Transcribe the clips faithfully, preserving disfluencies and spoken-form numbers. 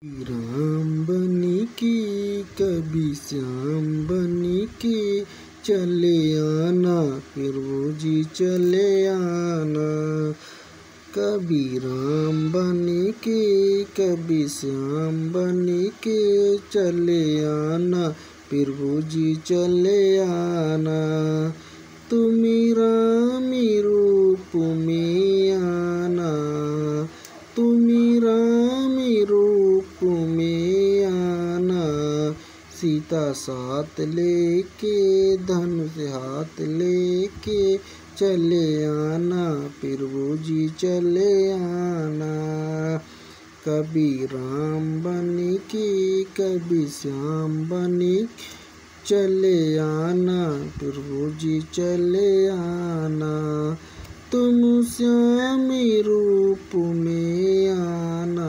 राम बनी के कभी श्याम बनी के चले आना, प्रभु जी चले आना। कभी राम बनी के कभी श्याम बनी के चले आना, प्रभु जी चले आना। तुम्ही रामी रूप में आना, तुम्ही रामी रूप में आना। सीता साथ लेके धनुष हाथ लेके चले आना, प्रभु जी चले आना। कभी राम बनी के कभी श्याम बनी चले आना, प्रभु जी चले आना। तुम श्यामी रूप में आना,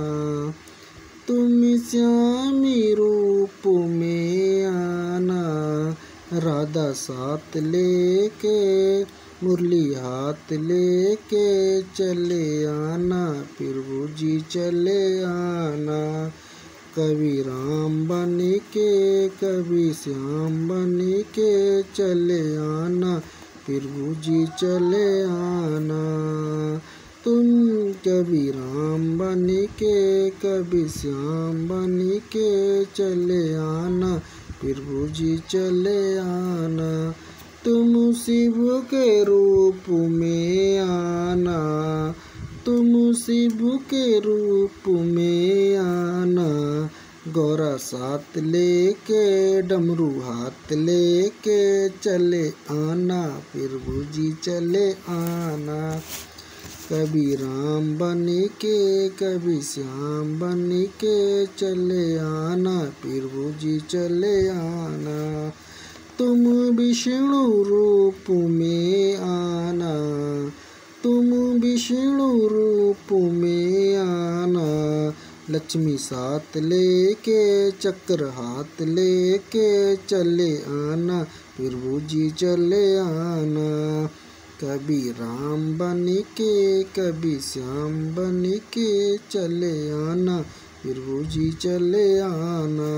तुम श्यामी रूप में आना। राधा साथ लेके मुरली हाथ लेके चले आना, प्रभु जी चले आना। कभी राम बनी के कभी श्याम बनी के चले आना, प्रभु जी चले आना। तुम कभी राम बनी के कभी श्याम बनी के चले आना, प्रभु जी चले आना। तुम शिव के रूप में आना, तुम शिव के रूप में आना। गौरा साथ लेके डमरू हाथ लेके चले आना, प्रभु जी चले आना। कभी राम बनी के कभी श्याम बनी के चले आना, प्रभु जी चले आना। तुम विष्णु रूप में आना, तुम विष्णु रूप में आना। लक्ष्मी साथ लेके चक्र हाथ लेके चले आना, प्रभु जी चले आना। कभी राम बनी के कभी श्याम बनी के चले आना, प्रभु जी चले आना।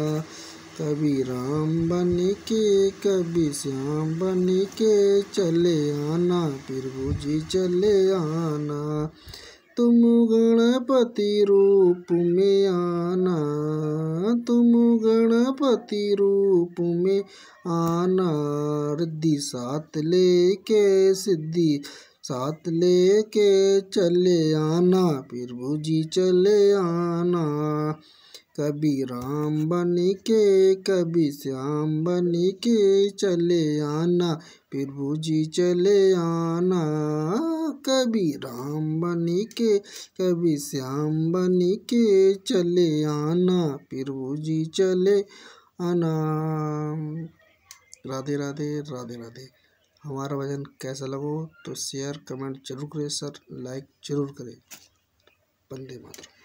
कभी राम बनी के कभी श्याम बनी के चले आना, प्रभु जी चले आना। तुम गणपति रूप में आना, तुम गणपति रूप में आना। रिद्धि साथ लेके सिद्धि साथ लेके चले आना, प्रभु जी चले आना। कभी राम बनी के कभी श्याम बनी के चले आना, प्रभु जी चले आना। कभी राम बनी के कभी श्याम बनी के चले आना, प्रभु जी चले आना। राधे राधे राधे राधे। हमारा भजन कैसा लगो तो शेयर कमेंट जरूर करें सर, लाइक जरूर करें। वंदे मातरम।